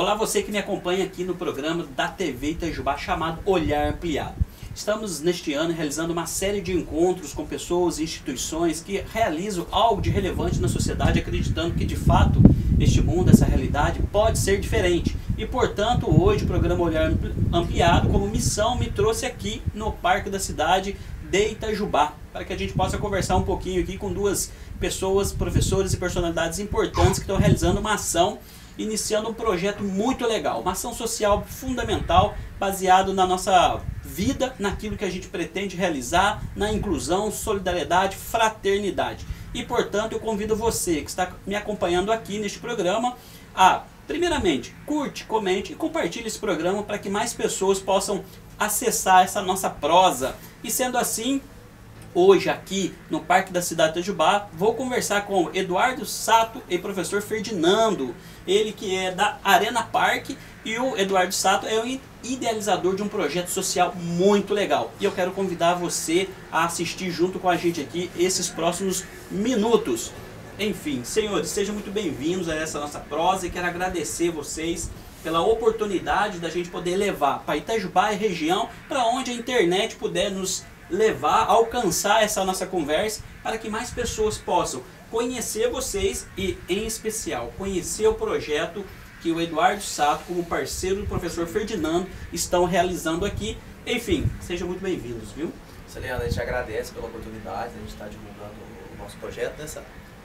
Olá você que me acompanha aqui no programa da TV Itajubá chamado Olhar Ampliado. Estamos neste ano realizando uma série de encontros com pessoas e instituições que realizam algo de relevante na sociedade, acreditando que de fato este mundo, essa realidade pode ser diferente. E portanto hoje o programa Olhar Ampliado como missão me trouxe aqui no Parque da Cidade de Itajubá, para que a gente possa conversar um pouquinho aqui com duas pessoas, professores e personalidades importantes que estão realizando uma ação, iniciando um projeto muito legal, uma ação social fundamental, baseado na nossa vida, naquilo que a gente pretende realizar, na inclusão, solidariedade, fraternidade. E portanto eu convido você que está me acompanhando aqui neste programa a, primeiramente, curte, comente e compartilhe esse programa para que mais pessoas possam acessar essa nossa prosa. E sendo assim, hoje aqui no Parque da Cidade de Itajubá, vou conversar com Eduardo Sato e professor Ferdinando, ele que é da Arena Parque, e o Eduardo Sato é o idealizador de um projeto social muito legal. E eu quero convidar você a assistir junto com a gente aqui esses próximos minutos. Enfim, senhores, sejam muito bem-vindos a essa nossa prosa e quero agradecer vocês pela oportunidade da gente poder levar para Itajubá e região, para onde a internet puder nos levar, alcançar essa nossa conversa, para que mais pessoas possam conhecer vocês e, em especial, conhecer o projeto que o Eduardo Sato, como parceiro do professor Ferdinando, estão realizando aqui. Enfim, sejam muito bem-vindos, viu? Leandro, a gente agradece pela oportunidade, a gente está divulgando o nosso projeto, né, Sato?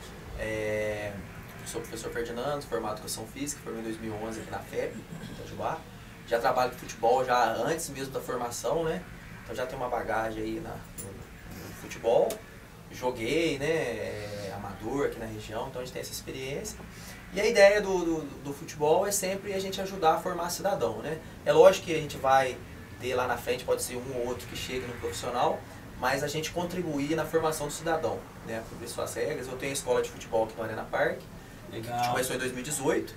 Sou o professor Ferdinando, formado em Educação Física, formei em 2011 aqui na FEB, em Itajubá. Já trabalho com futebol já antes mesmo da formação, né? Então já tenho uma bagagem aí no futebol. Joguei, né, amador aqui na região, então a gente tem essa experiência. E a ideia do futebol é sempre a gente ajudar a formar cidadão, né? É lógico que a gente vai ter lá na frente, pode ser um ou outro que chegue no profissional, mas a gente contribuir na formação do cidadão, né? Por suas regras. Eu tenho a escola de futebol aqui no Arena Parque, que começou em 2018,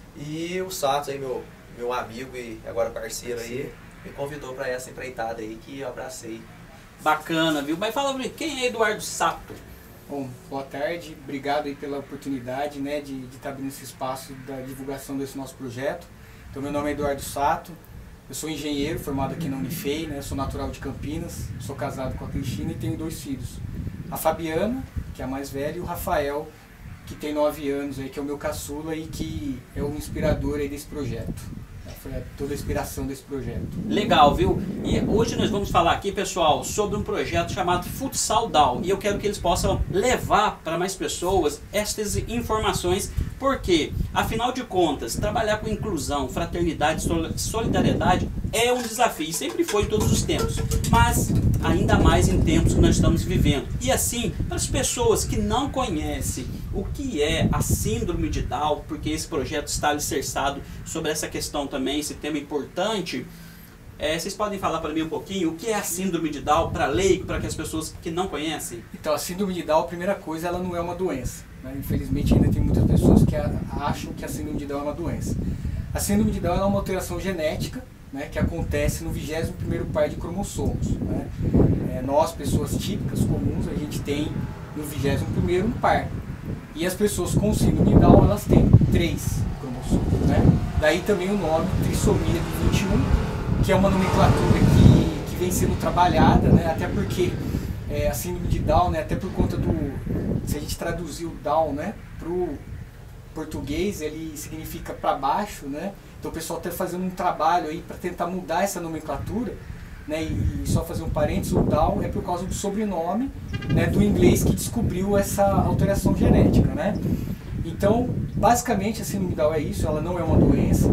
e o Sato aí, meu amigo e agora parceiro aí, me convidou para essa empreitada aí que eu abracei. Bacana, viu? Mas fala pra mim, quem é Eduardo Sato? Bom, boa tarde, obrigado aí pela oportunidade, né, de estar abrindo esse espaço da divulgação desse nosso projeto. Então, meu nome é Eduardo Sato, eu sou engenheiro formado aqui na Unifei, né, sou natural de Campinas, sou casado com a Cristina e tenho 2 filhos. A Fabiana, que é a mais velha, e o Rafael, que tem 9 anos, aí, que é o meu caçula e que é o inspirador aí desse projeto. Foi toda a inspiração desse projeto. Legal, viu? E hoje nós vamos falar aqui, pessoal, sobre um projeto chamado Futsal Down. E eu quero que eles possam levar para mais pessoas estas informações, porque, afinal de contas, trabalhar com inclusão, fraternidade, solidariedade é um desafio. Sempre foi em todos os tempos, mas ainda mais em tempos que nós estamos vivendo. E assim, para as pessoas que não conhecem o que é a síndrome de Down, porque esse projeto está alicerçado sobre essa questão também, esse tema importante, vocês podem falar para mim um pouquinho o que é a síndrome de Down para leigo, para que as pessoas que não conhecem? Então, a síndrome de Down, a primeira coisa, ela não é uma doença, né? Infelizmente ainda tem muitas pessoas que acham que a síndrome de Down é uma doença. A síndrome de Down é uma alteração genética, né, que acontece no 21º par de cromossomos, né? Nós, pessoas típicas, comuns, a gente tem no 21º par. E as pessoas com síndrome de Down, elas têm 3 cromossomos, né? Daí também o nome trissomia de 21, que é uma nomenclatura que vem sendo trabalhada, né? Até porque a síndrome de Down, né, até por conta se a gente traduzir o Down, né, para o português, ele significa para baixo, né? Então o pessoal está fazendo um trabalho aí para tentar mudar essa nomenclatura, né? E só fazer um parênteses, o Down é por causa do sobrenome, né, do inglês que descobriu essa alteração genética, né? Então, basicamente, a síndrome de Down é isso, ela não é uma doença.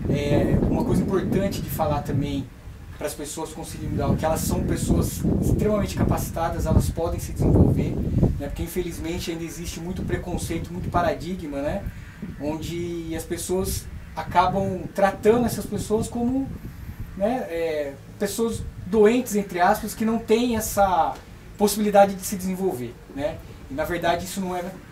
Uma coisa importante de falar também para as pessoas com síndrome de Down, que elas são pessoas extremamente capacitadas, elas podem se desenvolver, né? Porque infelizmente ainda existe muito preconceito, muito paradigma, né? Onde as pessoas acabam tratando essas pessoas como, né, pessoas doentes, entre aspas, que não têm essa possibilidade de se desenvolver, né? E na verdade isso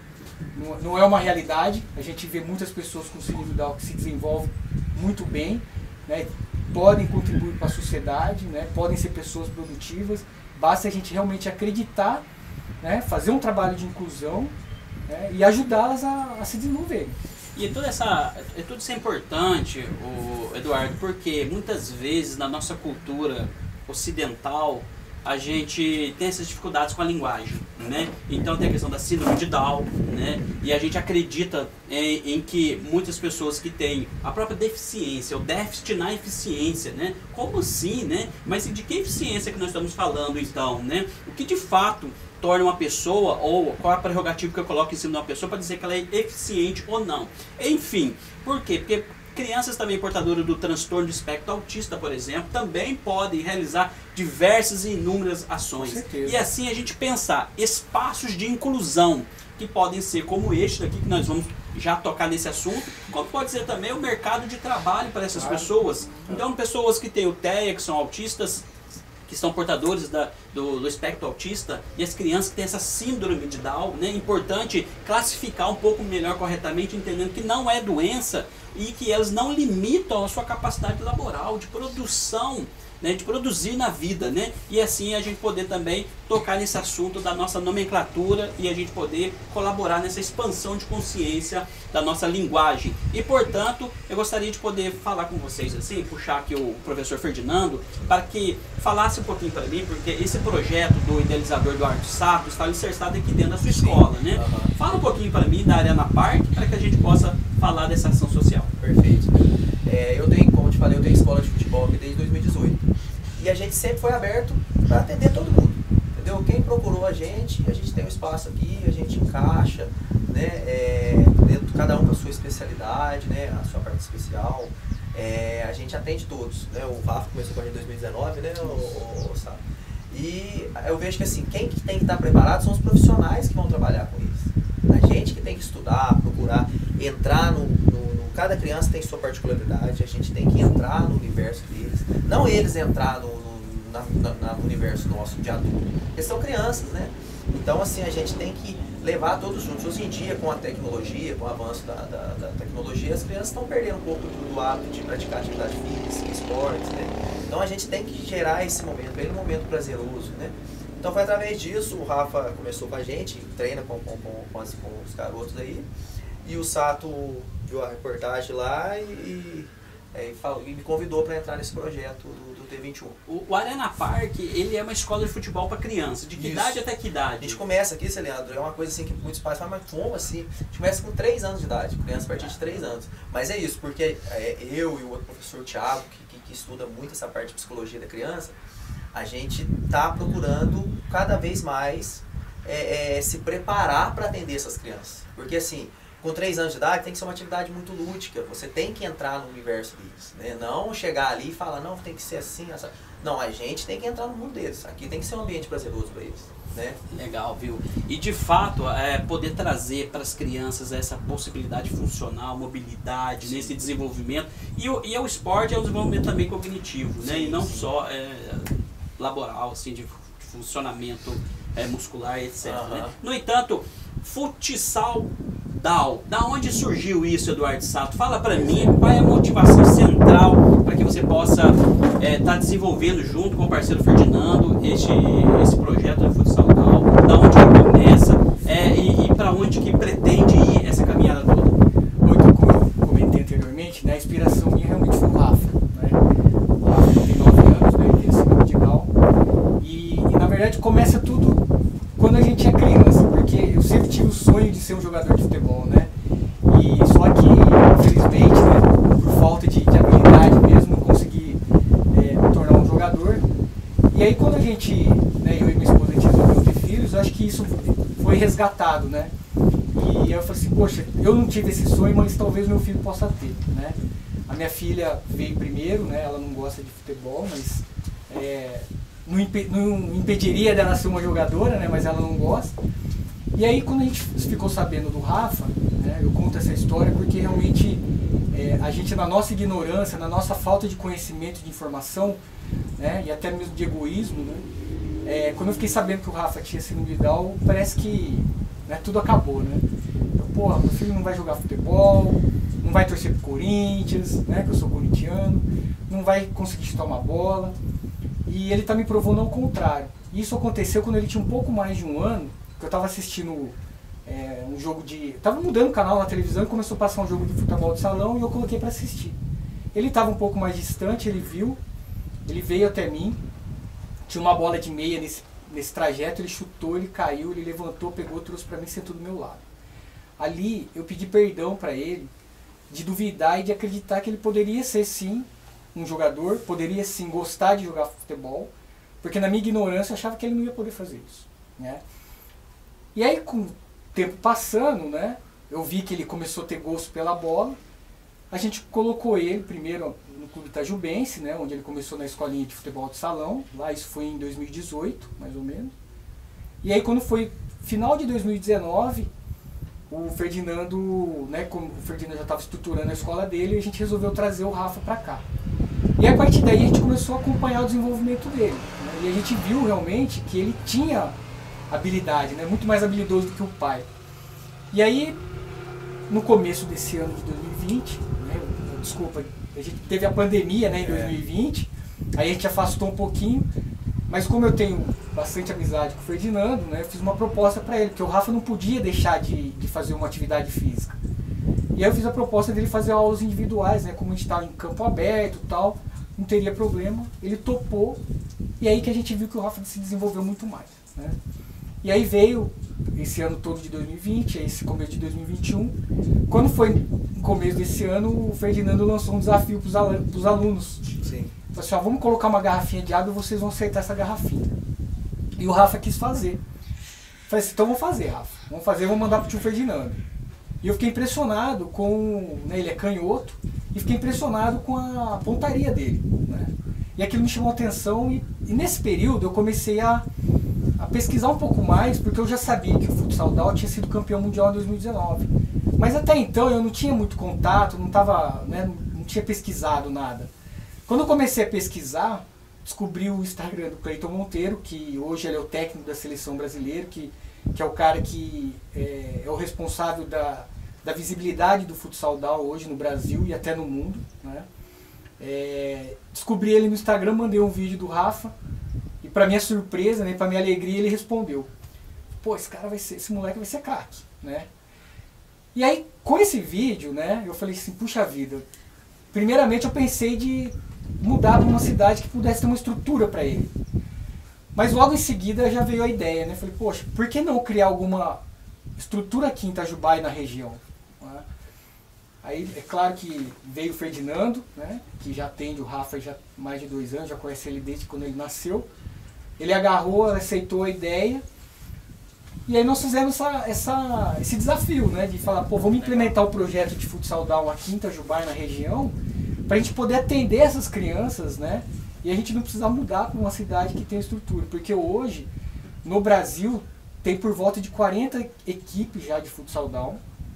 não é uma realidade. A gente vê muitas pessoas com síndrome de Down que se desenvolvem muito bem, né? Podem contribuir para a sociedade, né? Podem ser pessoas produtivas, basta a gente realmente acreditar, né? Fazer um trabalho de inclusão, né? E ajudá-las a se desenvolverem. E tudo isso é importante, Eduardo, porque muitas vezes na nossa cultura ocidental a gente tem essas dificuldades com a linguagem, né? Então tem a questão da síndrome de Down, né? E a gente acredita em que muitas pessoas que têm a própria deficiência, o déficit na eficiência, né? Como assim, né? Mas de que eficiência que nós estamos falando então, né? O que de fato torna uma pessoa, ou qual é a prerrogativa que eu coloco em cima de uma pessoa para dizer que ela é eficiente ou não? Enfim, por quê? Porque crianças também portadoras do transtorno do espectro autista, por exemplo, também podem realizar diversas e inúmeras ações. E assim a gente pensar espaços de inclusão, que podem ser como este daqui, que nós vamos já tocar nesse assunto, como pode ser também o mercado de trabalho para essas pessoas. Então, pessoas que têm o TEA, que são autistas, que são portadores do espectro autista, e as crianças que têm essa síndrome de Down, né? É importante classificar um pouco melhor corretamente, entendendo que não é doença e que elas não limitam a sua capacidade laboral, de produção, né? De produzir na vida, né? E assim a gente poder também tocar nesse assunto da nossa nomenclatura e a gente poder colaborar nessa expansão de consciência da nossa linguagem. E portanto, eu gostaria de poder falar com vocês assim, puxar aqui o professor Ferdinando, para que falasse um pouquinho para mim, porque esse projeto do idealizador Eduardo Sato está alicerçado aqui dentro da sua escola, né? Fala um pouquinho para mim da Arena Park, para que a gente possa falar dessa ação social. Perfeito. Eu tenho, como eu te falei, eu tenho escola de futebol aqui desde 2018. E a gente sempre foi aberto para atender todo mundo, entendeu? Quem procurou a gente tem um espaço aqui, a gente encaixa, né? Cada um com a sua especialidade, né? A sua parte especial. A gente atende todos, né? O Rafa começou com a gente em 2019, né? Sabe? E eu vejo que assim, quem tem que estar preparado são os profissionais que vão trabalhar com isso. A gente que tem que estudar, procurar entrar cada criança tem sua particularidade, a gente tem que entrar no universo deles, não eles entrar no universo nosso de adulto, eles são crianças, né? Então assim, a gente tem que levar todos juntos. Hoje em dia, com a tecnologia, com o avanço da tecnologia, as crianças estão perdendo um pouco do hábito de praticar atividade física, esportes, né? Então a gente tem que gerar esse momento, um momento prazeroso, né? Então foi através disso, o Rafa começou com a gente, treina com os garotos aí, e o Sato viu a reportagem lá e me convidou para entrar nesse projeto do T21. O Arena Park, ele é uma escola de futebol para criança. De que idade até que idade? A gente começa aqui, Leandro, é uma coisa assim que muitos pais falam, mas como assim? A gente começa com 3 anos de idade, criança a partir de 3 anos. Mas é isso, porque eu e o outro professor Thiago, que estuda muito essa parte de psicologia da criança, a gente está procurando cada vez mais se preparar para atender essas crianças. Porque assim, com 3 anos de idade tem que ser uma atividade muito lúdica, você tem que entrar no universo deles, né? Não chegar ali e falar, não, tem que ser assim, essa... Não, a gente tem que entrar no mundo deles, aqui tem que ser um ambiente prazeroso para eles, né? Legal, viu? E de fato, poder trazer para as crianças essa possibilidade funcional, mobilidade, nesse desenvolvimento, e o esporte é um desenvolvimento também cognitivo, né? Sim, e não só laboral, assim, de funcionamento muscular, etc. Né? No entanto, futsal Down. Da onde surgiu isso, Eduardo Sato? Fala para mim qual é a motivação central para que você possa estar desenvolvendo junto com o parceiro Ferdinando esse projeto de futsal Down. Da onde ele começa e para onde que pretende ir essa caminhada toda? Muito, como eu comentei anteriormente, né, a inspiração minha realmente foi o Rafa. Né? O Rafa tem 9 anos, né, ele tem síndrome de Down. E na verdade começa tudo quando a gente é criança, porque eu sempre tive o sonho de ser um jogador de futebol, né? E só que, infelizmente, né, por falta de habilidade mesmo, não consegui me tornar um jogador. E aí quando a gente, né, eu e minha esposa, a gente resolveu ter filhos, eu acho que isso foi resgatado, né? E aí eu falei assim, poxa, eu não tive esse sonho, mas talvez meu filho possa ter, né? A minha filha veio primeiro, né? Ela não gosta de futebol, mas não impediria dela ser uma jogadora, né? Mas ela não gosta. E aí quando a gente ficou sabendo do Rafa, né, eu conto essa história porque realmente a gente, na nossa ignorância, na nossa falta de conhecimento, de informação, né, e até mesmo de egoísmo, né, quando eu fiquei sabendo que o Rafa tinha síndrome de Down, parece que, né, tudo acabou, né? Então, porra, meu filho não vai jogar futebol, não vai torcer pro Corinthians, né, que eu sou corintiano, não vai conseguir chutar uma bola. E ele tá me provando ao contrário. Isso aconteceu quando ele tinha um pouco mais de 1 ano, que eu estava assistindo um jogo de... Tava mudando o canal na televisão e começou a passar um jogo de futebol de salão e eu coloquei para assistir. Ele estava um pouco mais distante, ele viu, ele veio até mim, tinha uma bola de meia nesse trajeto, ele chutou, ele caiu, ele levantou, pegou, trouxe para mim e sentou do meu lado. Ali eu pedi perdão para ele de duvidar e de acreditar que ele poderia ser sim um jogador, poderia sim gostar de jogar futebol, porque na minha ignorância eu achava que ele não ia poder fazer isso, né? E aí com o tempo passando, né, eu vi que ele começou a ter gosto pela bola, a gente colocou ele primeiro no Clube Itajubense, né, onde ele começou na escolinha de futebol de salão, lá isso foi em 2018, mais ou menos. E aí quando foi final de 2019, o Ferdinando, né, como o Ferdinando já estava estruturando a escola dele, a gente resolveu trazer o Rafa para cá. E a partir daí a gente começou a acompanhar o desenvolvimento dele, né, e a gente viu realmente que ele tinha habilidade, né, muito mais habilidoso do que o pai. E aí, no começo desse ano de 2020, né, desculpa, a gente teve a pandemia, né, em 2020, aí a gente afastou um pouquinho, mas como eu tenho bastante amizade com o Ferdinando, né, eu fiz uma proposta para ele, porque o Rafa não podia deixar de fazer uma atividade física. E aí eu fiz a proposta dele fazer aulas individuais, né, como a gente estava em campo aberto e tal, não teria problema, ele topou, e aí que a gente viu que o Rafa se desenvolveu muito mais, né. E aí veio esse ano todo de 2020, esse começo de 2021. Quando foi no começo desse ano, o Ferdinando lançou um desafio para os alunos. Sim. Falou assim, ó, vamos colocar uma garrafinha de água e vocês vão aceitar essa garrafinha. E o Rafa quis fazer. Falei assim, então vamos fazer, Rafa. Vamos fazer, vamos mandar para o tio Ferdinando. E eu fiquei impressionado com... Né, ele é canhoto. E fiquei impressionado com a pontaria dele, né? E aquilo me chamou a atenção. E nesse período eu comecei a pesquisar um pouco mais, porque eu já sabia que o Futsal Down tinha sido campeão mundial em 2019. Mas até então eu não tinha muito contato, não tinha pesquisado nada. Quando eu comecei a pesquisar, descobri o Instagram do Cleiton Monteiro, que hoje ele é o técnico da seleção brasileira, que é o cara que é o responsável da visibilidade do Futsal Down hoje no Brasil e até no mundo, né? Descobri ele no Instagram, mandei um vídeo do Rafa, e para minha surpresa, né, para minha alegria, ele respondeu: pô, esse moleque vai ser craque, né? E aí, com esse vídeo, né, eu falei assim, puxa vida, primeiramente eu pensei de mudar para uma cidade que pudesse ter uma estrutura para ele. Mas logo em seguida já veio a ideia, né? Falei, poxa, por que não criar alguma estrutura aqui em Itajubá e na região? Aí é claro que veio o Ferdinando, né, que já atende o Rafa já há mais de 2 anos, já conhece ele desde quando ele nasceu. Ele agarrou, aceitou a ideia, e aí nós fizemos esse desafio, né, de falar, pô, vamos implementar o projeto de Futsal Down aqui em Itajubá e na região, para a gente poder atender essas crianças, né, e a gente não precisar mudar para uma cidade que tem estrutura, porque hoje, no Brasil, tem por volta de 40 equipes já de Futsal Down.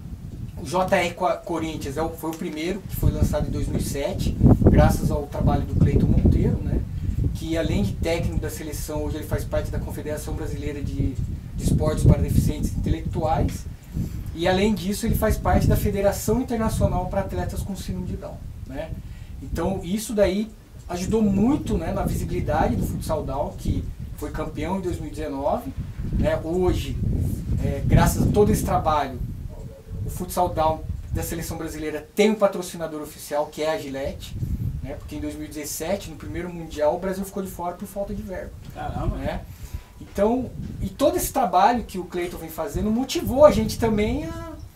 O JR Corinthians foi o primeiro, que foi lançado em 2007, graças ao trabalho do Cleiton Monteiro, né, que além de técnico da seleção, hoje ele faz parte da Confederação Brasileira de Esportes para Deficientes Intelectuais, e além disso ele faz parte da Federação Internacional para Atletas com Síndrome de Down, né. Então isso daí ajudou muito, né, na visibilidade do Futsal Down, que foi campeão em 2019, né. Hoje, graças a todo esse trabalho, o Futsal Down da seleção brasileira tem um patrocinador oficial, que é a Gillette, né, porque em 2017, no primeiro Mundial, o Brasil ficou de fora por falta de verba. Caramba! Né? Então, e todo esse trabalho que o Cleiton vem fazendo motivou a gente também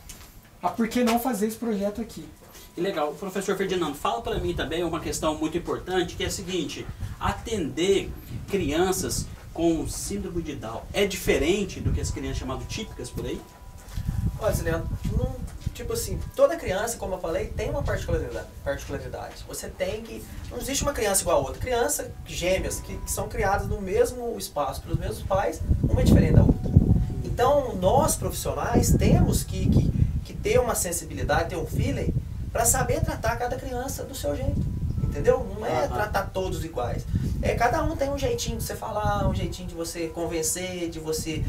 a por que não fazer esse projeto aqui. E legal, professor Ferdinando, fala para mim também uma questão muito importante, que é a seguinte: atender crianças com síndrome de Down é diferente do que as crianças chamadas típicas por aí? Olha, Leandro, tipo assim, toda criança, como eu falei, tem uma particularidade. Você tem que... Não existe uma criança igual a outra. Crianças gêmeas que são criadas no mesmo espaço, pelos mesmos pais, uma é diferente da outra. Então, nós profissionais temos que ter uma sensibilidade, ter um feeling, para saber tratar cada criança do seu jeito. Entendeu? Não é tratar todos iguais. Cada um tem um jeitinho de você falar, um jeitinho de você convencer, de você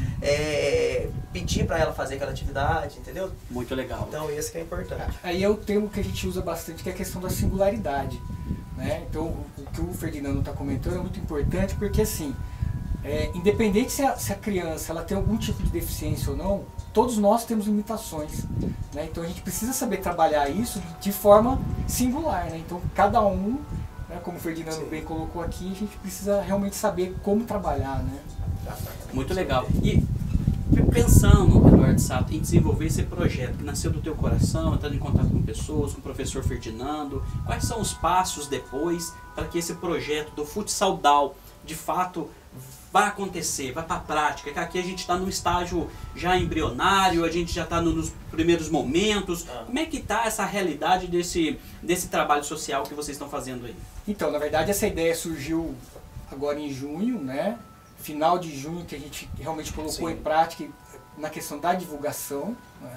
pedir para ela fazer aquela atividade, entendeu? Muito legal. Então esse que é importante. Aí é o termo que a gente usa bastante, que é a questão da singularidade, né? Então o que o Ferdinando está comentando é muito importante, porque assim, independente se a criança ela tem algum tipo de deficiência ou não, todos nós temos limitações, né? Então a gente precisa saber trabalhar isso de forma singular, né? Então cada um, né, como o Ferdinando bem colocou aqui, a gente precisa realmente saber como trabalhar, né? Muito legal. E pensando, Eduardo Sato, em desenvolver esse projeto que nasceu do teu coração, entrando em contato com pessoas, com o professor Ferdinando, quais são os passos depois para que esse projeto do Futsaudal, de fato, vai acontecer, vai para a prática? Que aqui a gente está num estágio já embrionário, a gente já está nos primeiros momentos. Como é que está essa realidade desse trabalho social que vocês estão fazendo aí? Então, na verdade, essa ideia surgiu agora em junho, né? Final de junho, que a gente realmente colocou em prática na questão da divulgação,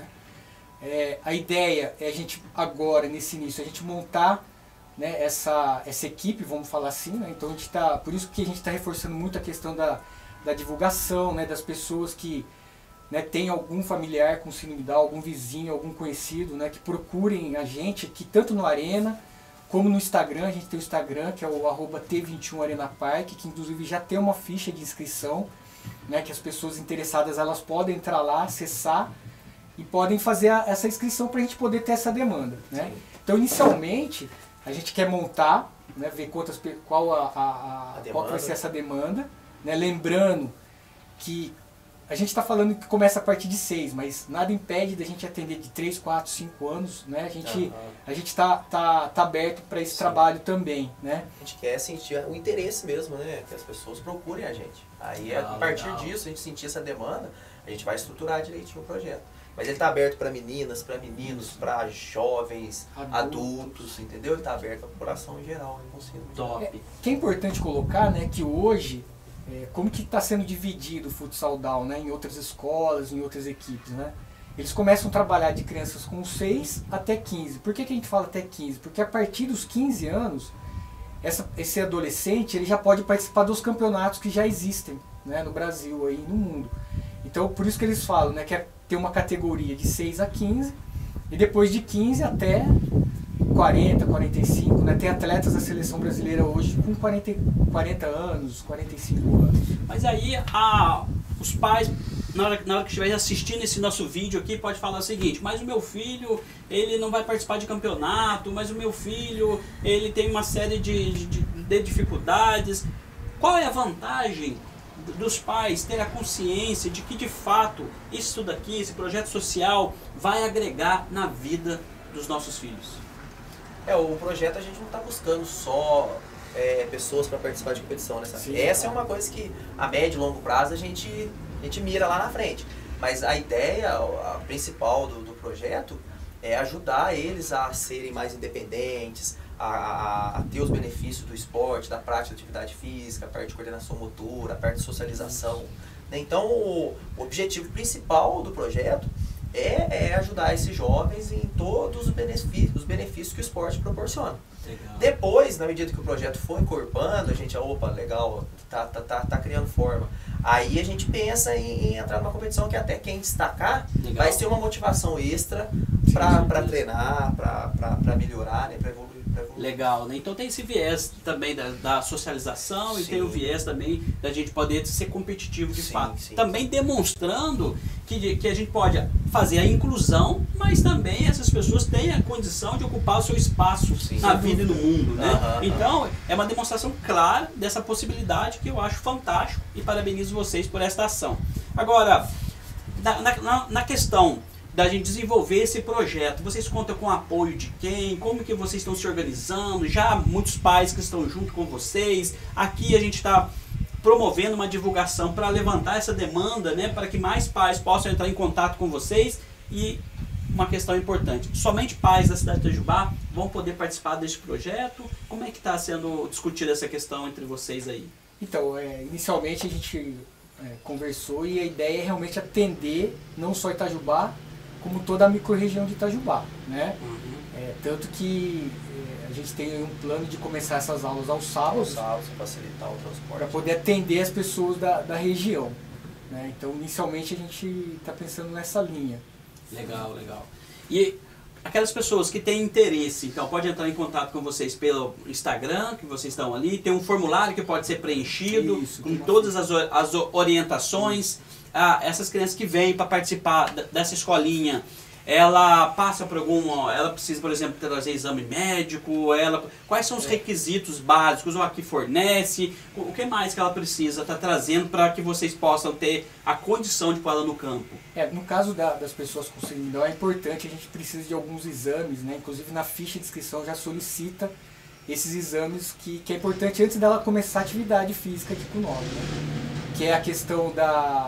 né? A ideia é a gente agora, nesse início, a gente montar, né, essa equipe, vamos falar assim, né? Então a gente tá, por isso que a gente está reforçando muito a questão da divulgação, né, das pessoas que, né, tem algum familiar com síndrome de Down, algum vizinho, algum conhecido, né, que procurem a gente aqui, tanto no Arena, como no Instagram. A gente tem o Instagram, que é o @T21ArenaPark, que inclusive já tem uma ficha de inscrição, né, que as pessoas interessadas elas podem entrar lá, acessar e podem fazer essa inscrição para a gente poder ter essa demanda, né? Então inicialmente a gente quer montar, né, ver qual que vai ser essa demanda, né? Lembrando que a gente está falando que começa a partir de 6, mas nada impede da gente atender de 3, 4, 5 anos, né? A gente tá aberto para esse trabalho também, né? A gente quer sentir o interesse mesmo, né? Que as pessoas procurem a gente. Aí a partir disso, a gente sentir essa demanda, a gente vai estruturar direitinho o projeto. Mas ele está aberto para meninas, para meninos, para jovens, adultos, entendeu? Ele está aberto à população em geral. Top. Que é importante colocar, né, que hoje, como que está sendo dividido o Futsaudal, né, em outras escolas, em outras equipes, né? Eles começam a trabalhar de crianças com 6 até 15. Por que a gente fala até 15? Porque a partir dos 15 anos, esse adolescente ele já pode participar dos campeonatos que já existem, né, no Brasil e no mundo. Então, por isso que eles falam, né, que tem uma categoria de 6 a 15 e depois de 15 até 40, 45, né? Tem atletas da seleção brasileira hoje com 40 anos, 45 anos. Mas aí os pais, na hora que estiver assistindo esse nosso vídeo aqui, pode falar o seguinte: mas o meu filho, ele não vai participar de campeonato, mas o meu filho, ele tem uma série de dificuldades. Qual é a vantagem dos pais ter a consciência de que de fato isso daqui, esse projeto social, vai agregar na vida dos nossos filhos? O projeto a gente não está buscando só pessoas para participar de competição, né? Essa é uma coisa que a médio e longo prazo a gente mira lá na frente. Mas a ideia a principal do projeto é ajudar eles a serem mais independentes, a ter os benefícios do esporte, da prática de atividade física, a parte de coordenação motora, a parte de socialização. Então, o objetivo principal do projeto é ajudar esses jovens em todos os benefícios que o esporte proporciona. Legal. Depois, na medida que o projeto for encorpando, a gente, opa, legal, tá criando forma. Aí a gente pensa em entrar numa competição que até quem destacar vai ser uma motivação extra para treinar, para melhorar, né, para evoluir. Legal, né? Então tem esse viés também da socialização e tem o viés também da gente poder ser competitivo de fato. Também demonstrando que a gente pode fazer a inclusão, mas também essas pessoas têm a condição de ocupar o seu espaço na vida e no mundo, né? Então é uma demonstração clara dessa possibilidade que eu acho fantástico e parabenizo vocês por esta ação. Agora, na questão da gente desenvolver esse projeto, vocês contam com o apoio de quem? Como que vocês estão se organizando? Já há muitos pais que estão junto com vocês. Aqui a gente está promovendo uma divulgação para levantar essa demanda, né, para que mais pais possam entrar em contato com vocês. E uma questão importante, somente pais da cidade de Itajubá vão poder participar deste projeto? Como é que está sendo discutida essa questão entre vocês aí? Então, inicialmente a gente conversou e a ideia é realmente atender não só Itajubá, como toda a microrregião de Itajubá, né? Tanto que a gente tem um plano de começar essas aulas aos sábados, para facilitar o transporte, para poder atender as pessoas da região, né? Então, inicialmente a gente está pensando nessa linha. Legal, legal. E aquelas pessoas que têm interesse, então pode entrar em contato com vocês pelo Instagram, que vocês estão ali, tem um formulário que pode ser preenchido com todas as orientações. essas crianças que vêm para participar dessa escolinha, ela passa por ela precisa, por exemplo, trazer exame médico, quais são os requisitos básicos, ou aqui fornece, o que mais que ela precisa estar trazendo para que vocês possam ter a condição de pôr ela no campo? No caso das pessoas com síndrome de Down, é importante, a gente precisa de alguns exames, né? Inclusive na ficha de inscrição já solicita esses exames que é importante antes dela começar a atividade física aqui com nós, né? Que é a questão do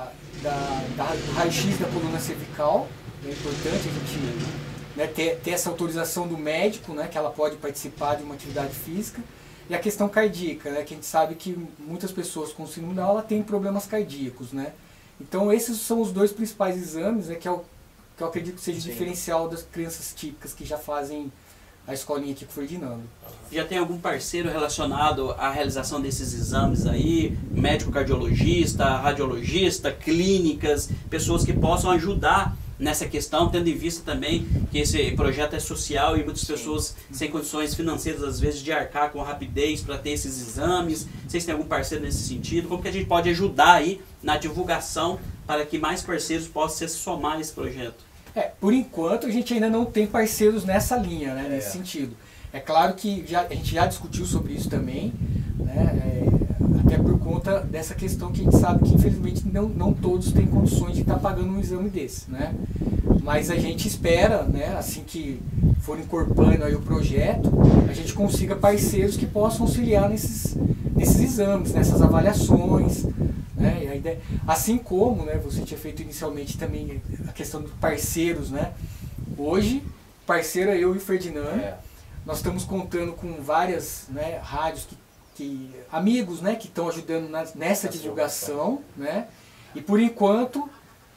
raio-x da coluna cervical. É importante a gente, né, ter essa autorização do médico, né, que ela pode participar de uma atividade física. E a questão cardíaca, né, que a gente sabe que muitas pessoas com síndrome Down têm problemas cardíacos, né? Então esses são os dois principais exames, né, que eu acredito que seja o diferencial das crianças típicas que já fazem a escolinha aqui com o Ferdinando. Já tem algum parceiro relacionado à realização desses exames aí? Médico cardiologista, radiologista, clínicas, pessoas que possam ajudar nessa questão, tendo em vista também que esse projeto é social e muitas pessoas sem condições financeiras, às vezes, de arcar com rapidez para ter esses exames. Vocês têm algum parceiro nesse sentido? Como que a gente pode ajudar aí na divulgação para que mais parceiros possam se somar a esse projeto? Por enquanto a gente ainda não tem parceiros nessa linha, né, nesse sentido. É claro que a gente já discutiu sobre isso também, né, até por conta dessa questão que a gente sabe que infelizmente não todos têm condições de estar pagando um exame desse, né? Mas a gente espera, né, assim que for incorporando aí o projeto, a gente consiga parceiros que possam auxiliar nesses exames, nessas avaliações, né? E a ideia, assim como, né, você tinha feito inicialmente também a questão dos parceiros, né? Hoje, parceiro é eu e o Ferdinando. Nós estamos contando com várias, né, rádios amigos, né, que estão ajudando nessa divulgação, né? E por enquanto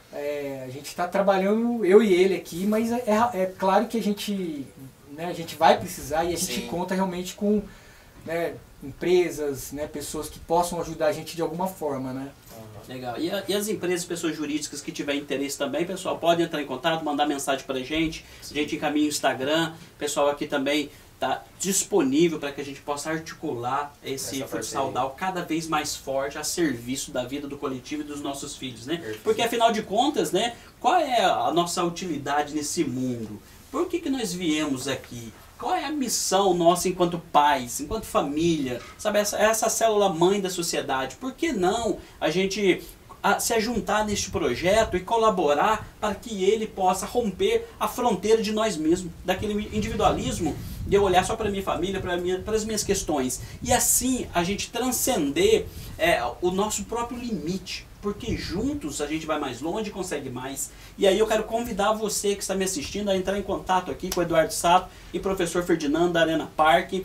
a gente está trabalhando, eu e ele aqui, mas é claro que a gente vai precisar e a gente conta realmente com, né, empresas, né, pessoas que possam ajudar a gente de alguma forma, né? Legal. E as empresas, pessoas jurídicas que tiverem interesse também, pessoal, pode entrar em contato, mandar mensagem pra gente, a gente encaminha o Instagram, pessoal aqui também está disponível para que a gente possa articular esse futsal Down cada vez mais forte a serviço da vida do coletivo e dos nossos filhos, né? Porque afinal de contas, né, qual é a nossa utilidade nesse mundo? Por que nós viemos aqui? Qual é a missão nossa enquanto pais, enquanto família? Sabe, essa célula mãe da sociedade. Por que não a gente se juntar neste projeto e colaborar para que ele possa romper a fronteira de nós mesmos, daquele individualismo de eu olhar só para a minha família, para as minhas questões. E assim a gente transcender o nosso próprio limite. Porque juntos a gente vai mais longe e consegue mais. E aí eu quero convidar você que está me assistindo a entrar em contato aqui com o Eduardo Sato e professor Ferdinando da Arena Parque.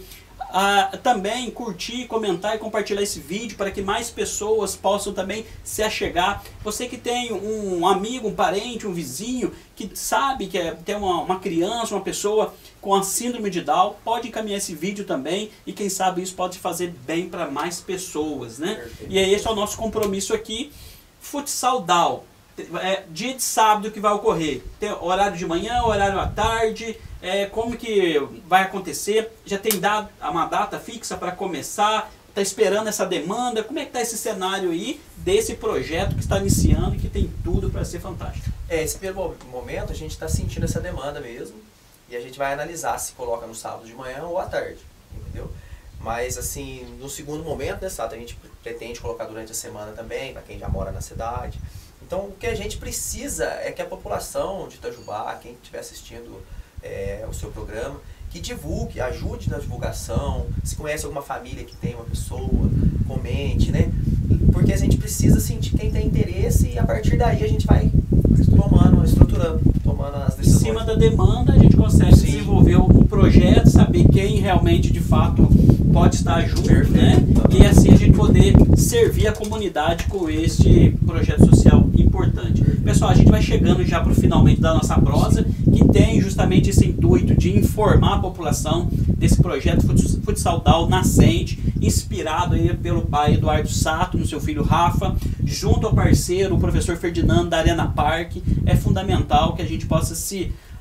Também curtir, comentar e compartilhar esse vídeo para que mais pessoas possam também se achegar. Você que tem um amigo, um parente, um vizinho que sabe que tem uma criança, uma pessoa com a síndrome de Down, pode encaminhar esse vídeo também e quem sabe isso pode fazer bem para mais pessoas, né? Perfeito. E esse é o nosso compromisso aqui. Futsal Down, dia de sábado que vai ocorrer, tem horário de manhã, horário à tarde, como que vai acontecer, já tem uma data fixa para começar, está esperando essa demanda, como é que está esse cenário aí desse projeto que está iniciando e que tem tudo para ser fantástico? Esse primeiro momento a gente está sentindo essa demanda mesmo e a gente vai analisar se coloca no sábado de manhã ou à tarde, entendeu? Mas assim, no segundo momento, né, Sato, a gente pretende colocar durante a semana também, para quem já mora na cidade. Então o que a gente precisa é que a população de Itajubá, quem estiver assistindo o seu programa, que divulgue, ajude na divulgação, se conhece alguma família que tem uma pessoa, comente, né? Porque a gente precisa sentir quem tem interesse e a partir daí a gente vai estruturando, tomando as decisões. Em cima da demanda a gente consegue desenvolver o projeto, saber quem realmente de fato pode estar junto, né? E assim a gente poder servir a comunidade com este projeto social importante. Pessoal, a gente vai chegando já para o finalmente da nossa prosa, que tem justamente esse intuito de informar a população desse projeto Futsal Down nascente, inspirado aí pelo pai Eduardo Sato, no seu filho Rafa, junto ao parceiro, o professor Ferdinando da Arena Parque. É fundamental que a gente possa se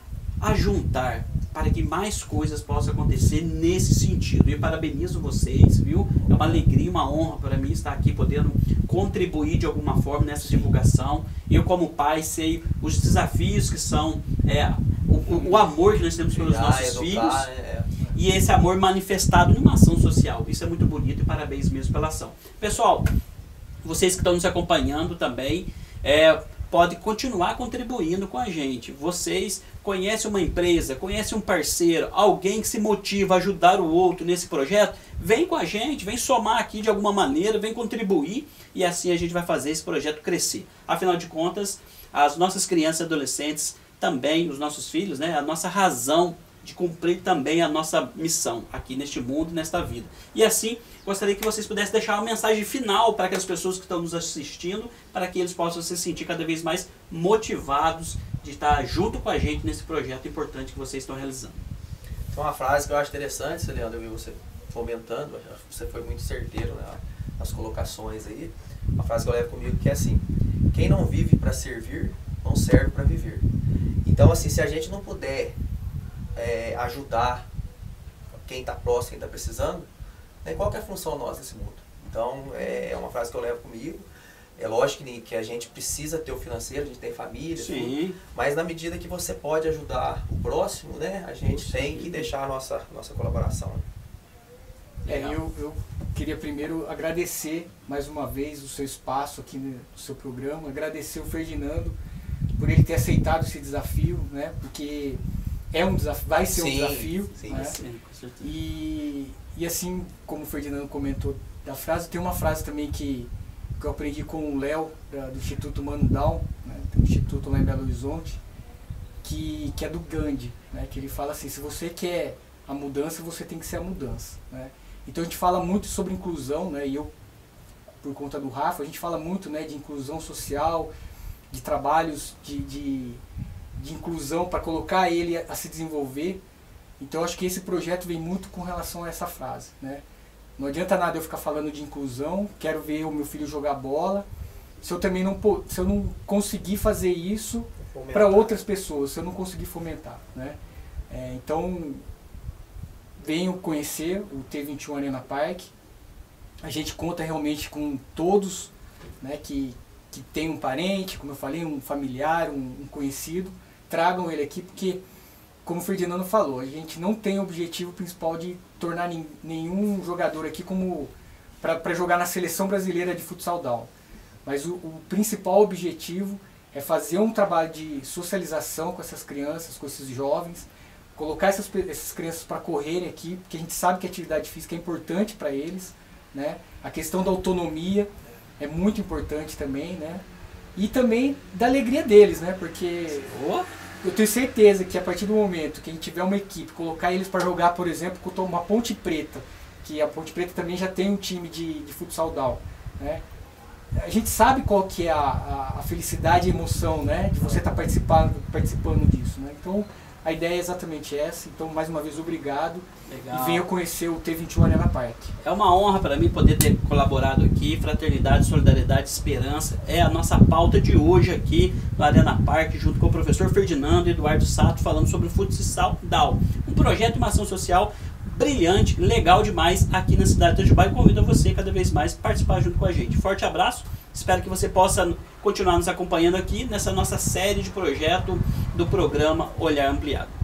ajuntar para que mais coisas possam acontecer nesse sentido. E parabenizo vocês, viu? É uma alegria, uma honra para mim estar aqui podendo contribuir de alguma forma nessa divulgação. Eu, como pai, sei os desafios que são, o amor que nós temos pelos nossos filhos. E esse amor manifestado numa ação social. Isso é muito bonito e parabéns mesmo pela ação. Pessoal, vocês que estão nos acompanhando também, podem continuar contribuindo com a gente. Vocês conhecem uma empresa, conhecem um parceiro, alguém que se motiva a ajudar o outro nesse projeto, vem com a gente, vem somar aqui de alguma maneira, vem contribuir e assim a gente vai fazer esse projeto crescer. Afinal de contas, as nossas crianças e adolescentes também, os nossos filhos, né, a nossa razão de cumprir também a nossa missão aqui neste mundo, nesta vida. E assim, gostaria que vocês pudessem deixar uma mensagem final para aquelas pessoas que estão nos assistindo, para que eles possam se sentir cada vez mais motivados de estar junto com a gente nesse projeto importante que vocês estão realizando. Então, uma frase que eu acho interessante, Leandro, eu vi você comentando, acho que você foi muito certeiro, né, nas colocações aí. Uma frase que eu levo comigo que é assim: quem não vive para servir, não serve para viver. Então, assim, se a gente não puder ajudar quem está próximo, quem está precisando, né, qual que é a função nossa nesse mundo? Então, é uma frase que eu levo comigo. É lógico que a gente precisa ter o financeiro, a gente tem família, tudo, mas na medida que você pode ajudar o próximo, né, a gente tem que deixar a nossa colaboração. Eu queria primeiro agradecer mais uma vez o seu espaço aqui no seu programa, agradecer o Ferdinando por ele ter aceitado esse desafio, né, porque é um desafio, vai ser um desafio. Né? Sim, com certeza. E assim como o Ferdinando comentou da frase, tem uma frase também que eu aprendi com o Léo, do Instituto Mano Down, né? Tem um instituto lá em Belo Horizonte, que é do Gandhi, né? Que ele fala assim: se você quer a mudança, você tem que ser a mudança. Né? Então a gente fala muito sobre inclusão, né? E eu, por conta do Rafa, a gente fala muito, né, de inclusão social, de trabalhos de inclusão para colocar ele a se desenvolver. Então eu acho que esse projeto vem muito com relação a essa frase, né? Não adianta nada eu ficar falando de inclusão, quero ver o meu filho jogar bola, se eu também não conseguir fazer isso para outras pessoas, se eu não conseguir fomentar, né? Então venham conhecer o T21 Arena Park. A gente conta realmente com todos, né, que tem um parente, como eu falei, um familiar, um conhecido. Tragam ele aqui, porque, como o Ferdinando falou, a gente não tem o objetivo principal de tornar nenhum jogador aqui como para jogar na seleção brasileira de futsal down. Mas o principal objetivo é fazer um trabalho de socialização com essas crianças, com esses jovens, colocar essas crianças para correrem aqui, porque a gente sabe que a atividade física é importante para eles, né? A questão da autonomia é muito importante também, né? E também da alegria deles, né? Porque eu tenho certeza que a partir do momento que a gente tiver uma equipe, colocar eles para jogar, por exemplo, com uma Ponte Preta, que a Ponte Preta também já tem um time de futsal down, né? A gente sabe qual que é a felicidade e emoção, né, de você estar participando disso, né? Então a ideia é exatamente essa. Então, mais uma vez, obrigado. Legal. E venha conhecer o T21 Arena Park. É uma honra para mim poder ter colaborado aqui. Fraternidade, solidariedade, esperança é a nossa pauta de hoje aqui no Arena Park, junto com o professor Ferdinando e Eduardo Sato, falando sobre o futsal down. Um projeto de uma ação social brilhante, legal demais aqui na cidade de Itajubá, e convido a você cada vez mais a participar junto com a gente. Forte abraço, espero que você possa continuar nos acompanhando aqui nessa nossa série de projeto do programa Olhar Ampliado.